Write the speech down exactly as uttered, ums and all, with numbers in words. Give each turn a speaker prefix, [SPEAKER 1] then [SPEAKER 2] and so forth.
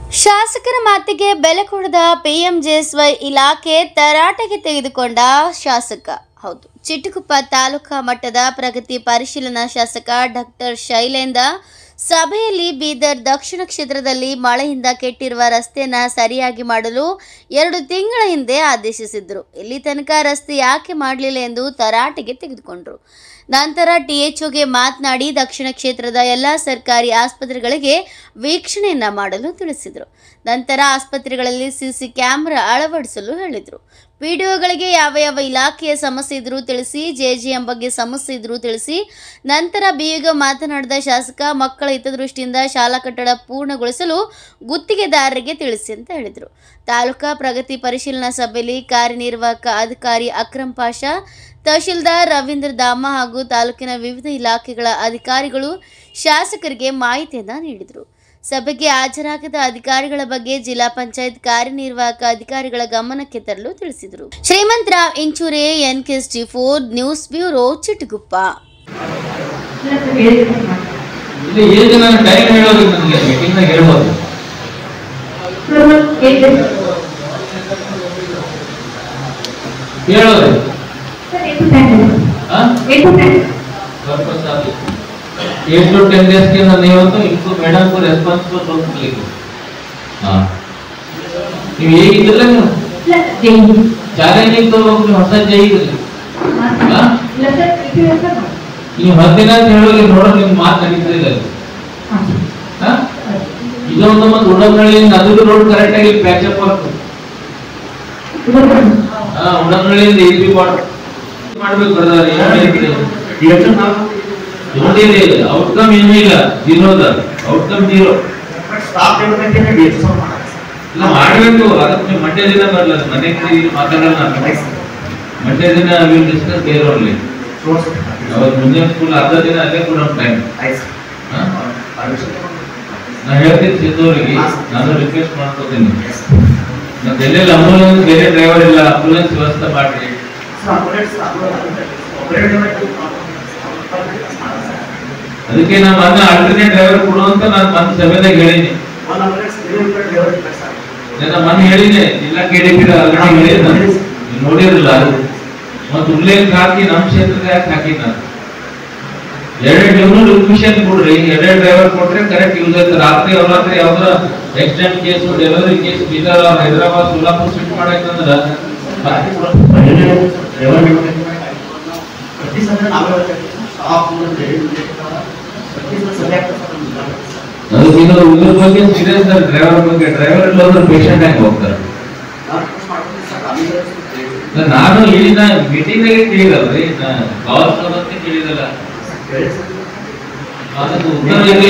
[SPEAKER 1] ಶಾಸಕರ ಮಾತಿಗೆ ಬೆಲೆ ಕೊಡದ ಪಿಎಂಜೆಎಸ್ವೈ ಇಲಾಖೆ ತರಾಟೆಗೆ ತೆಗೆದುಕೊಂಡ ಶಾಸಕ. ಹೌದು, ಚಿಟ್ಟಗುಪ್ಪ ತಾಲೂಕಾ ಮಟ್ಟದ ಪ್ರಗತಿ ಪರಿಶೀಲನಾ ಶಾಸಕ ಡಾಕ್ಟರ್ ಶೈಲೇಂದ್ರ ಸಭೆಯಲ್ಲಿ ಬೀದರ್ ದಕ್ಷಿಣ ಕ್ಷೇತ್ರದಲ್ಲಿ ಮಳೆಯಿಂದ ಕೆಟ್ಟಿರುವ ರಸ್ತೆಯನ್ನು ಸರಿಯಾಗಿ ಮಾಡಲು ಎರಡು ತಿಂಗಳ ಹಿಂದೆ ಆದೇಶಿಸಿದ್ರು. ಇಲ್ಲಿ ತನಕ ರಸ್ತೆ ಯಾಕೆ ಮಾಡಲಿಲ್ಲ ಎಂದು ತರಾಟೆಗೆ ತೆಗೆದುಕೊಂಡರು. ನಂತರ ಟಿಎಚ್ಒಗೆ ಮಾತನಾಡಿ ದಕ್ಷಿಣ ಕ್ಷೇತ್ರದ ಎಲ್ಲ ಸರ್ಕಾರಿ ಆಸ್ಪತ್ರೆಗಳಿಗೆ ವೀಕ್ಷಣೆಯನ್ನ ಮಾಡಲು ತಿಳಿಸಿದರು. ನಂತರ ಆಸ್ಪತ್ರೆಗಳಲ್ಲಿ ಸಿಸಿ ಕ್ಯಾಮೆರಾ ಅಳವಡಿಸಲು ಹೇಳಿದರು. ಪಿಡಿಒಗಳಿಗೆ ಯಾವ ಯಾವ ಇಲಾಖೆಯ ಸಮಸ್ಯೆ ಇದ್ರೂ ತಿಳಿಸಿ, ಜೆಜಿಎಂ ಬಗ್ಗೆ ಸಮಸ್ಯೆ ಇದ್ರೂ ತಿಳಿಸಿ. ನಂತರ ಬಿಇಗ ಮಾತನಾಡಿದ ಶಾಸಕ, ಮಕ್ಕಳ ಹಿತದೃಷ್ಟಿಯಿಂದ ಶಾಲಾ ಕಟ್ಟಡ ಪೂರ್ಣಗೊಳಿಸಲು ಗುತ್ತಿಗೆದಾರರಿಗೆ ತಿಳಿಸಿ ಅಂತ ಹೇಳಿದರು. ತಾಲೂಕಾ ಪ್ರಗತಿ ಪರಿಶೀಲನಾ ಸಭೆಯಲ್ಲಿ ಕಾರ್ಯನಿರ್ವಾಹಕ ಅಧಿಕಾರಿ ಅಕ್ರಮ್ ಪಾಷಾ, ತಹಶೀಲ್ದಾರ್ ರವೀಂದ್ರ ದಾಮ ಹಾಗೂ ತಾಲೂಕಿನ ವಿವಿಧ ಇಲಾಖೆಗಳ ಅಧಿಕಾರಿಗಳು ಶಾಸಕರಿಗೆ ಮಾಹಿತಿಯನ್ನು ನೀಡಿದರು. ಸಭೆಗೆ ಹಾಜರಾಗದ ಅಧಿಕಾರಿಗಳ ಬಗ್ಗೆ ಜಿಲ್ಲಾ ಪಂಚಾಯತ್ ಕಾರ್ಯನಿರ್ವಾಹಕ ಅಧಿಕಾರಿಗಳ ಗಮನಕ್ಕೆ ತರಲು ತಿಳಿಸಿದರು. Shrimant Rao Inchure, N K S T four news bureau, Chittaguppa.
[SPEAKER 2] Eight to ten days के अंदर नहीं हो तो इनको मैडम को रेस्पॉन्स को रोक लेंगे. हाँ, ये एक इधर लगे चारे नहीं तो हंसा चाहिए. हाँ, ये हंसते ना चढ़ोगे नोड़ा निम मार करीते लगे. हाँ, इधर उधर मत उड़न नली नदी रोड करेक्ट है कि पैचअप वर्क. हाँ, उड़न नली देख भी पड़ ಮಾಡ್ಬೇಕು ಬರ್ದಾರೆ ಏನು ನೋಡಿರಿ ಔಟ್ಕಮ್ ಏನೂ ಇಲ್ಲ, ಜೀರೋ ಅದ ಔಟ್ಕಮ್ ಜೀರೋ. ಇಲ್ಲ ಮಾಡಬೇಕು, ಅದಕ್ಕೆ ಮಂಡ್ಯ ದಿನ ಬರಲ್ಲ, ಮನೆ ಮಾತಾಡಲ್ಲ. ಮಂಡ್ಯ ದಿನ ವಿಲ್ ಡಿಸ್ಕಸ್ ಬೇರೆ ಓನ್ಲಿ. ಅವತ್ತು ಮುಂಜಾನೆ ಸ್ಕೂಲ್ ಅರ್ಧ ದಿನ ಅಲ್ಲೇ ಕೂಡ ಟೈಮ್. ನಾ ಹೇಳ್ತೀನಿ ಸಿದ್ದೂರಿಗೆ, ನಾನು ರಿಕ್ವೆಸ್ಟ್ ಮಾಡ್ಕೋತೀನಿ, ಮತ್ತೆ ಎಲ್ಲೆಲ್ಲ ಅಂಬುಲೆನ್ಸ್ ಬೇರೆ ಡ್ರೈವರ್ ಇಲ್ಲ, ಅಂಬುಲೆನ್ಸ್ ವ್ಯವಸ್ಥೆ ಮಾಡ್ರಿ. ಅದಕ್ಕೆ ನಾನು ಮೊನ್ನೆ ಆಲ್ಟರ್ನೇಟ್ ಡ್ರೈವರ್ ಕೊಡು ಅಂತ ನಾನು ಮೊನ್ನೆ ಸಭೆದಾಗ ಹೇಳಿನಿ. ನಾನು ಮೊನ್ನೆ ಹೇಳಿನಿ, ಜಿಲ್ಲಾ ಕೆಡಿಪಿ ಹೇಳಿದ ನೋಡಿರಲ್ಲ. ಮತ್ತೆ ಉಲ್ಲೇಖ ಹಾಕಿ ನಮ್ಮ ಕ್ಷೇತ್ರಕ್ಕೆ ಯಾಕೆ ಹಾಕಿ ನಾನು ಎರಡೆರಡು ನೀವು ರಿಕ್ವಿಷನ್ ಕೊಡ್ರಿ, ಎರಡೆರಡು ಡ್ರೈವರ್ ಕೊಟ್ರೆ ಕರೆಕ್ಟ್ ಯೂಸ್ ಆಯ್ತು. ರಾತ್ರಿ ಅವರಾತ್ರಿ ಯಾವ್ದಾರ accident case, delivery case Bidar Hyderabad Solapur shift ಮಾಡಾಯ್ತಂದ್ರ ಅದಕ್ಕೆ ಉದ್ರ ಬಗ್ಗೆ ಸೀರಿಯಸ್ ಡ್ರೈವರ್ ಬಗ್ಗೆ, ಡ್ರೈವರ್ ಇಲ್ಲದ್ರೆ ಪೇಷಂಟ್ ಹೆಂಗ್ ಹೋಗ್ತಾರೆ. ನಾನು ಹೇಳಿದ ಮೀಟಿಂಗ್ ದಾಗೆ ಕೇಳಿದಲ್ರಿ, ಕಾಲ್ ಕೇಳಿದಲ್ಲ, ಅದಕ್ಕೆ ಉತ್ತರ